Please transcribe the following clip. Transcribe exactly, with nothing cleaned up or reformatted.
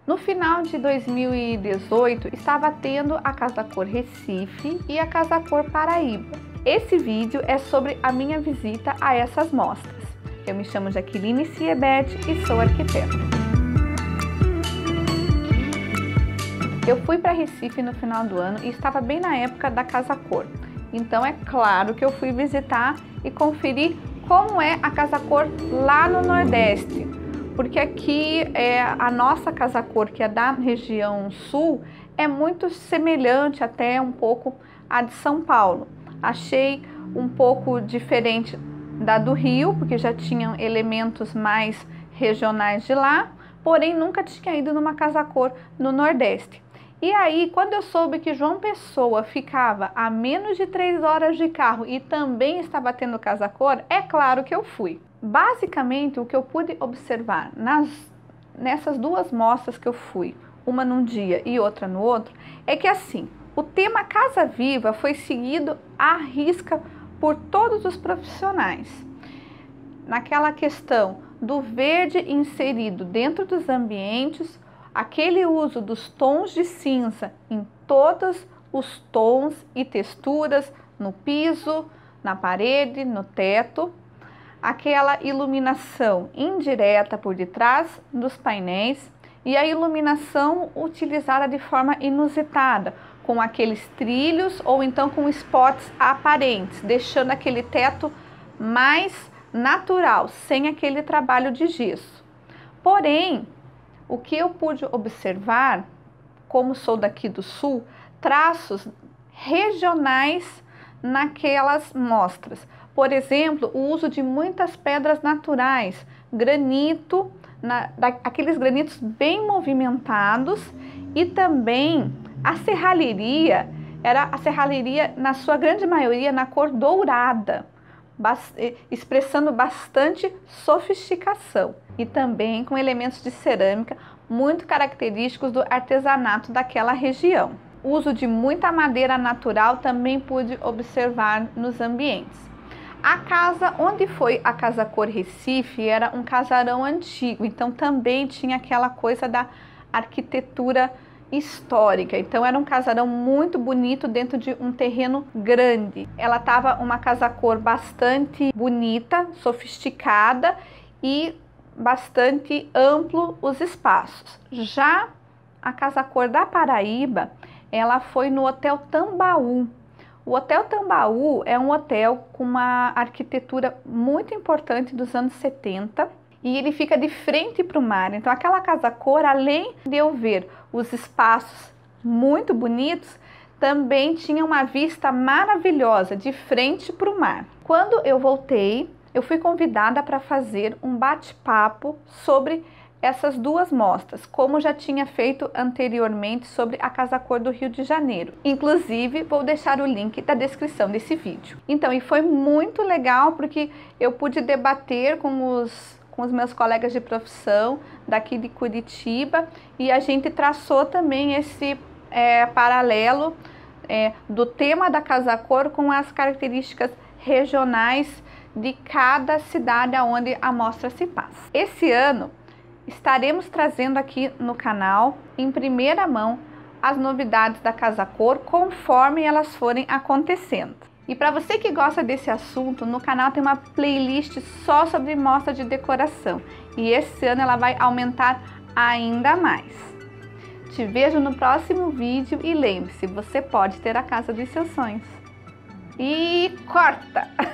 No final de dois mil e dezoito, estava tendo a Casa Cor Recife e a Casa Cor Paraíba. Esse vídeo é sobre a minha visita a essas mostras. Eu me chamo Jaqueline Siebert e sou arquiteta. Eu fui para Recife no final do ano e estava bem na época da Casa Cor. Então é claro que eu fui visitar e conferir como é a Casa Cor lá no Nordeste. Porque aqui é, a nossa Casa Cor, que é da região sul, é muito semelhante até um pouco à de São Paulo. Achei um pouco diferente da do Rio, porque já tinham elementos mais regionais de lá, porém nunca tinha ido numa Casa Cor no Nordeste. E aí, quando eu soube que João Pessoa ficava a menos de três horas de carro e também estava tendo Casa Cor, é claro que eu fui. Basicamente, o que eu pude observar nas, nessas duas mostras que eu fui, uma num dia e outra no outro, é que assim, o tema Casa Viva foi seguido à risca por todos os profissionais. Naquela questão do verde inserido dentro dos ambientes, aquele uso dos tons de cinza em todos os tons e texturas, no piso, na parede, no teto, aquela iluminação indireta por detrás dos painéis e a iluminação utilizada de forma inusitada, com aqueles trilhos ou então com spots aparentes, deixando aquele teto mais natural, sem aquele trabalho de gesso. Porém, o que eu pude observar, como sou daqui do sul, traços regionais naquelas mostras. Por exemplo, o uso de muitas pedras naturais, granito, na, da, aqueles granitos bem movimentados, e também a serralheria, era a serralheria na sua grande maioria na cor dourada, bas, expressando bastante sofisticação, e também com elementos de cerâmica muito característicos do artesanato daquela região. O uso de muita madeira natural também pude observar nos ambientes. A casa onde foi a Casa Cor Recife era um casarão antigo, então também tinha aquela coisa da arquitetura histórica. Então era um casarão muito bonito dentro de um terreno grande. Ela estava uma Casa Cor bastante bonita, sofisticada e bastante amplo os espaços. Já a Casa Cor da Paraíba, ela foi no Hotel Tambaú. O Hotel Tambaú é um hotel com uma arquitetura muito importante dos anos setenta e ele fica de frente para o mar. Então aquela Casa Cor, além de eu ver os espaços muito bonitos, também tinha uma vista maravilhosa de frente para o mar. Quando eu voltei, eu fui convidada para fazer um bate-papo sobre essas duas mostras, como já tinha feito anteriormente sobre a Casa Cor do Rio de Janeiro. Inclusive, vou deixar o link da descrição desse vídeo. Então, e foi muito legal porque eu pude debater com os, com os meus colegas de profissão daqui de Curitiba e a gente traçou também esse é, paralelo é, do tema da Casa Cor com as características regionais de cada cidade onde a mostra se passa. Esse ano, estaremos trazendo aqui no canal, em primeira mão, as novidades da Casa Cor conforme elas forem acontecendo. E para você que gosta desse assunto, no canal tem uma playlist só sobre mostra de decoração. E esse ano ela vai aumentar ainda mais. Te vejo no próximo vídeo e lembre-se, você pode ter a casa dos seus sonhos. E corta!